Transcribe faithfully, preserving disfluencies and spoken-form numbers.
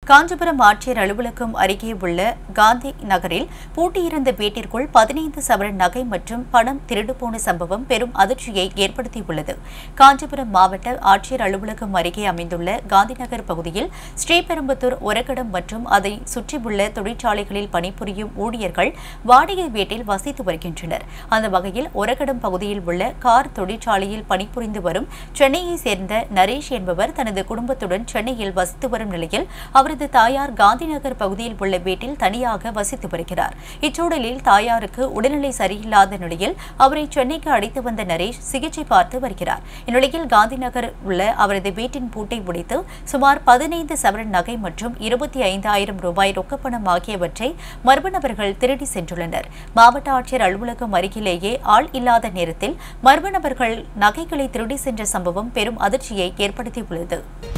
காஞ்சிபுரம் ஆட்சியர் அலுவலகம் அருகே உள்ள காந்தி நகரில் பூட்டியிருந்த வீட்டிற்குள் பதினைந்து சவரன் நகை மற்றும் பணம் திருடுபோன சம்பவம் பெரும் அதிர்ச்சியை ஏற்படுத்தியுள்ளது. காஞ்சிபுரம் மாவட்ட ஆட்சியர் அலுவலகம் அருகே அமைந்துள்ள காந்தி நகர் பகுதியில் ஸ்ரீபெரும்புதூர் ஒரகடம் மற்றும் அதை சுற்றியுள்ள தொழிற்சாலைகளில் பணிபுரியும் ஊழியர்கள் வாடகை வீட்டில் வசித்து வருகின்றனர். அந்த வகையில் ஒரகடம் பகுதியில் உள்ள கார் தொழிற்சாலையில் பணிபுரிந்து வரும் சென்னையைச் சேர்ந்த நரேஷ் என்பவர் தனது குடும்பத்துடன் சென்னையில் வசித்து வரும் நிலையில் அவரது தாயார் காந்திநகர் பகுதியில் உள்ள வீட்டில் தனியாக வசித்து வருகிறார். இச்சூழலில் தாயாருக்கு உடல்நிலை சரியில்லாத நிலையில் அவரை சென்னைக்கு அழைத்து வந்த நரேஷ் சிகிச்சை பார்த்து வருகிறார். இந்நிலையில் காந்திநகர் உள்ள அவரது வீட்டின் பூட்டை உடைத்து சுமார் பதினைந்து சவரன் நகை மற்றும் இருபத்தி ஐந்தாயிரம் ரூபாய் ரொக்கப்பணம் ஆகியவற்றை மர்ம நபர்கள் திருடி சென்றுள்ளனர். மாவட்ட ஆட்சியர் அலுவலகம் அருகிலேயே ஆள் இல்லாத நேரத்தில் மர்ம நபர்கள் நகைகளை திருடி சென்ற சம்பவம் பெரும் அதிர்ச்சியை ஏற்படுத்தியுள்ளது.